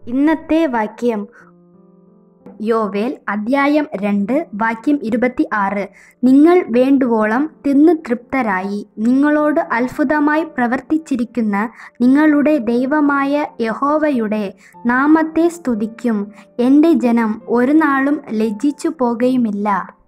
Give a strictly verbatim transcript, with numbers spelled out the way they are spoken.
ഇന്നത്തെ വാക്യം യോവേൽ അദ്ധ്യായം രണ്ട് വാക്യം ഇരുപത്തി ആറ്. നിങ്ങൾ വേണ്ടുവോളം തിന്ന് തൃപ്തരായി നിങ്ങളോട് അത്ഭുതമായി പ്രവർത്തിച്ചിരിക്കുന്ന നിങ്ങളുടെ ദൈവമായ യഹോവയുടെ നാമത്തെ സ്തുതിക്കും. എൻ്റെ ജനം ഒരു നാളും ലജ്ജിച്ചു പോകുകയുമില്ല.